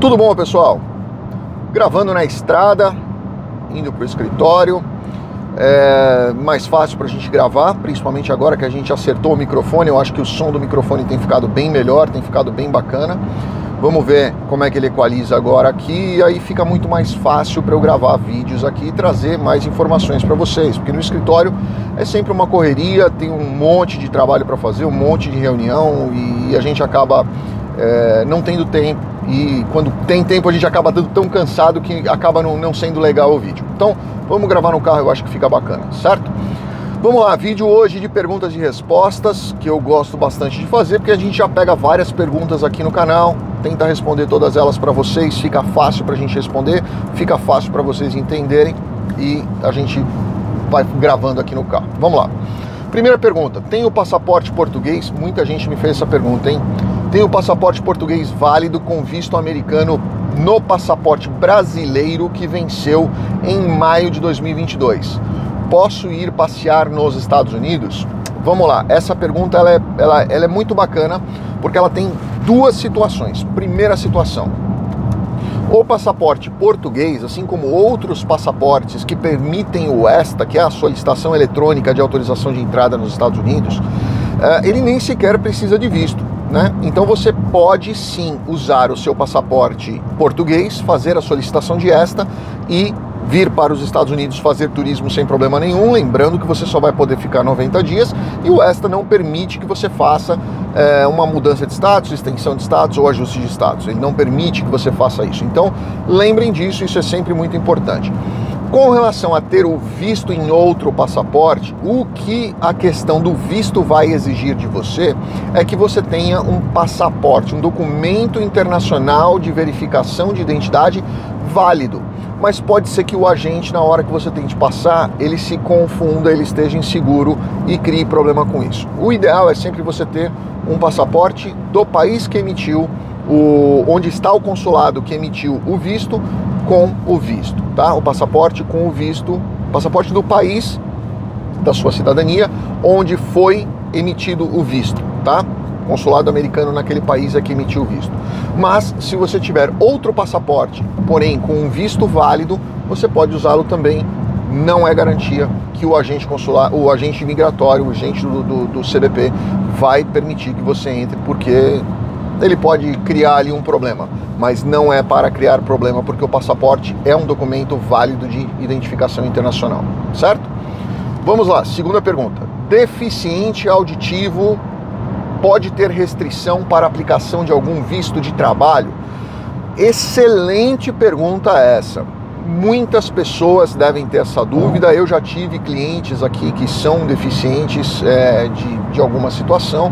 Tudo bom, pessoal? Gravando na estrada, indo para o escritório. É mais fácil para a gente gravar, principalmente agora que a gente acertou o microfone. Eu acho que o som do microfone tem ficado bem melhor, tem ficado bem bacana. Vamos ver como é que ele equaliza agora aqui, e aí fica muito mais fácil para eu gravar vídeos aqui e trazer mais informações para vocês, porque no escritório é sempre uma correria, tem um monte de trabalho para fazer, um monte de reunião, e a gente acaba não tendo tempo, e quando tem tempo a gente acaba dando tão cansado que acaba não sendo legal o vídeo. Então vamos gravar no carro, eu acho que fica bacana, certo? Vamos lá, vídeo hoje de perguntas e respostas, que eu gosto bastante de fazer, porque a gente já pega várias perguntas aqui no canal, tenta responder todas elas para vocês, fica fácil para a gente responder, fica fácil para vocês entenderem, e a gente vai gravando aqui no carro. Vamos lá. Primeira pergunta, tem o passaporte português? Muita gente me fez essa pergunta, hein? Tem o passaporte português válido com visto americano no passaporte brasileiro que venceu em maio de 2022. Posso ir passear nos Estados Unidos? Vamos lá, essa pergunta ela é muito bacana, porque ela tem duas situações. Primeira situação, o passaporte português, assim como outros passaportes que permitem o ESTA, que é a solicitação eletrônica de autorização de entrada nos Estados Unidos, ele nem sequer precisa de visto, né? Então você pode sim usar o seu passaporte português, fazer a solicitação de ESTA e vir para os Estados Unidos fazer turismo sem problema nenhum, lembrando que você só vai poder ficar 90 dias e o ESTA não permite que você faça uma mudança de status, extensão de status ou ajuste de status. Ele não permite que você faça isso. Então, lembrem disso, isso é sempre muito importante. Com relação a ter o visto em outro passaporte, o que a questão do visto vai exigir de você é que você tenha um passaporte, um documento internacional de verificação de identidade válido. Mas pode ser que o agente, na hora que você tente passar, ele se confunda, ele esteja inseguro e crie problema com isso. O ideal é sempre você ter um passaporte do país que emitiu, onde está o consulado que emitiu o visto, com o visto, tá? O passaporte com o visto, passaporte do país da sua cidadania, onde foi emitido o visto, tá? Consulado americano naquele país é que emitiu o visto. Mas se você tiver outro passaporte, porém com um visto válido, você pode usá-lo também. Não é garantia que o agente consular, o agente migratório, o agente do CBP vai permitir que você entre, porque ele pode criar ali um problema, mas não é para criar problema, porque o passaporte é um documento válido de identificação internacional, certo? Vamos lá, segunda pergunta. Deficiente auditivo pode ter restrição para aplicação de algum visto de trabalho? Excelente pergunta essa. Muitas pessoas devem ter essa dúvida. Eu já tive clientes aqui que são deficientes de alguma situação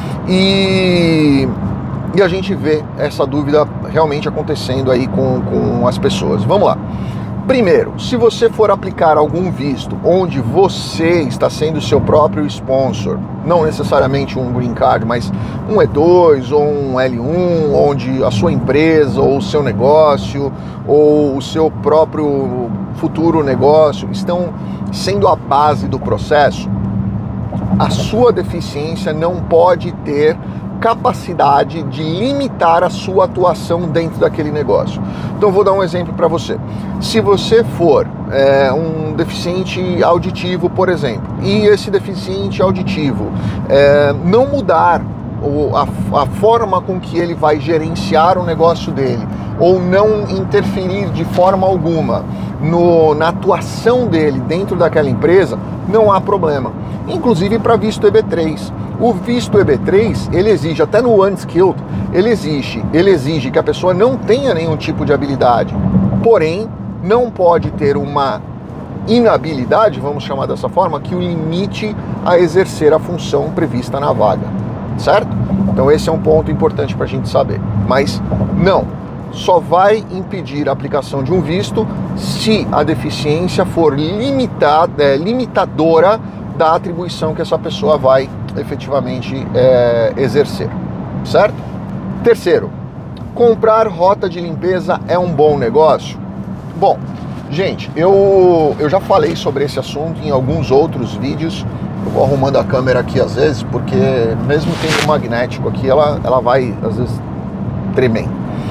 e a gente vê essa dúvida realmente acontecendo aí com as pessoas. Vamos lá. Primeiro, se você for aplicar algum visto onde você está sendo seu próprio sponsor, não necessariamente um green card, mas um E2 ou um L1, onde a sua empresa ou o seu negócio ou o seu próprio futuro negócio estão sendo a base do processo, a sua deficiência não pode ter capacidade de limitar a sua atuação dentro daquele negócio. Então vou dar um exemplo para você. Se você for um deficiente auditivo, por exemplo, e esse deficiente auditivo não mudar a forma com que ele vai gerenciar o negócio dele, ou não interferir de forma alguma na atuação dele dentro daquela empresa, não há problema. Inclusive para visto EB3. O visto EB3, ele exige, até no unskilled, ele exige que a pessoa não tenha nenhum tipo de habilidade, porém não pode ter uma inabilidade, vamos chamar dessa forma, que o limite a exercer a função prevista na vaga, certo? Então esse é um ponto importante para a gente saber. Mas não, só vai impedir a aplicação de um visto se a deficiência for limitadora da atribuição que essa pessoa vai efetivamente exercer, certo? Terceiro, comprar rota de limpeza é um bom negócio? Bom, gente, eu já falei sobre esse assunto em alguns outros vídeos. Eu vou arrumando a câmera aqui às vezes, porque mesmo tendo um magnético aqui, ela vai às vezes tremendo.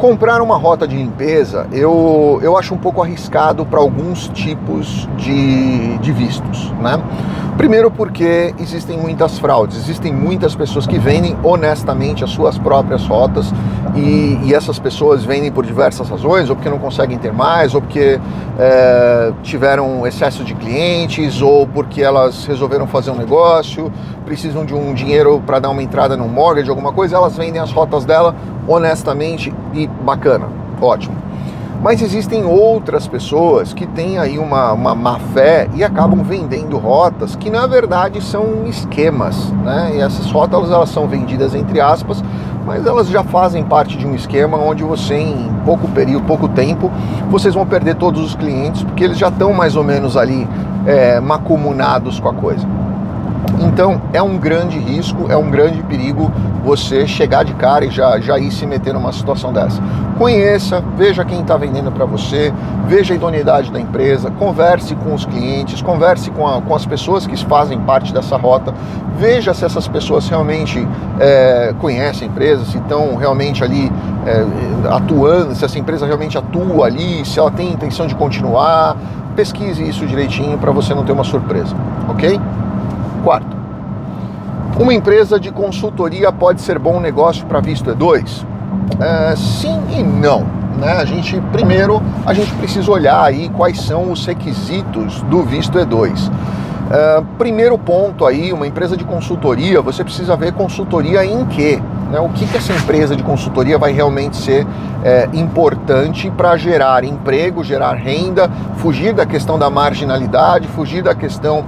Comprar uma rota de limpeza, eu acho um pouco arriscado para alguns tipos de vistos, né? Primeiro porque existem muitas fraudes, existem muitas pessoas que vendem honestamente as suas próprias rotas e essas pessoas vendem por diversas razões, ou porque não conseguem ter mais, ou porque tiveram excesso de clientes, ou porque elas resolveram fazer um negócio, precisam de um dinheiro para dar uma entrada num mortgage, alguma coisa, elas vendem as rotas dela honestamente e bacana, ótimo. Mas existem outras pessoas que têm aí uma má fé e acabam vendendo rotas que na verdade são esquemas, né? E essas rotas elas são vendidas entre aspas, mas elas já fazem parte de um esquema onde você em pouco período, pouco tempo, vocês vão perder todos os clientes porque eles já estão mais ou menos ali mancomunados com a coisa. Então é um grande risco, é um grande perigo você chegar de cara e já ir se meter numa situação dessa. Conheça, veja quem está vendendo para você, veja a idoneidade da empresa, converse com os clientes, converse com as pessoas que fazem parte dessa rota, veja se essas pessoas realmente conhecem a empresa, se estão realmente ali atuando, se essa empresa realmente atua ali, se ela tem intenção de continuar. Pesquise isso direitinho para você não ter uma surpresa, ok? Quarto, uma empresa de consultoria pode ser bom negócio para visto E2? Sim e não, né? Primeiro a gente precisa olhar aí quais são os requisitos do visto E2. Primeiro ponto aí, uma empresa de consultoria, você precisa ver consultoria em quê? Né? O que essa empresa de consultoria vai realmente ser importante para gerar emprego, gerar renda, fugir da questão da marginalidade, fugir da questão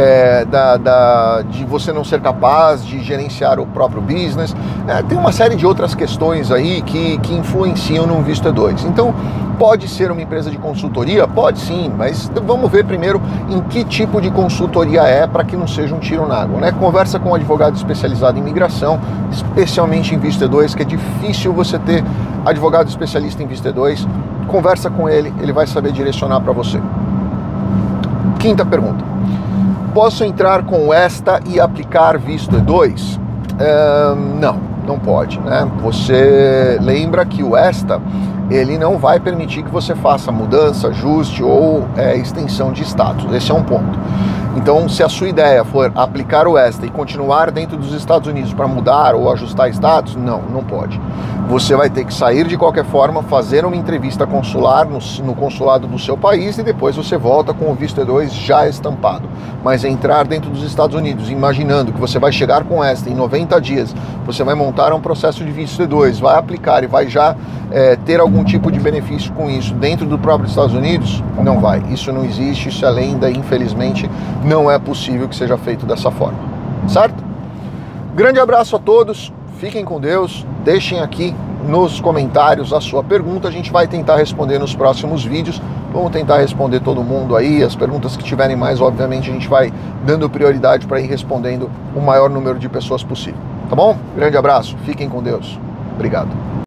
de você não ser capaz de gerenciar o próprio business. Tem uma série de outras questões aí que influenciam no visto E2. Então, pode ser uma empresa de consultoria? Pode sim, mas vamos ver primeiro em que tipo de consultoria para que não seja um tiro na água, né? Conversa com um advogado especializado em imigração, especialmente em visto E2, que é difícil você ter advogado especialista em visto E2. Conversa com ele, ele vai saber direcionar para você. Quinta pergunta. Posso entrar com esta e aplicar visto E2? Não pode, né? Você lembra que o ESTA, ele não vai permitir que você faça mudança, ajuste ou extensão de status. Esse é um ponto. Então, se a sua ideia for aplicar o ESTA e continuar dentro dos Estados Unidos para mudar ou ajustar status, não pode. Você vai ter que sair de qualquer forma, fazer uma entrevista consular no consulado do seu país e depois você volta com o visto E2 já estampado. Mas entrar dentro dos Estados Unidos, imaginando que você vai chegar com ESTA em 90 dias, você vai montar um processo de visto E2, vai aplicar e vai já ter algum tipo de benefício com isso dentro do próprio Estados Unidos, não vai. Isso não existe, isso é lenda, infelizmente não é possível que seja feito dessa forma, certo? Grande abraço a todos, fiquem com Deus, deixem aqui nos comentários a sua pergunta, a gente vai tentar responder nos próximos vídeos, vamos tentar responder todo mundo aí, as perguntas que tiverem mais, obviamente a gente vai dando prioridade para ir respondendo o maior número de pessoas possível, tá bom? Grande abraço, fiquem com Deus, obrigado.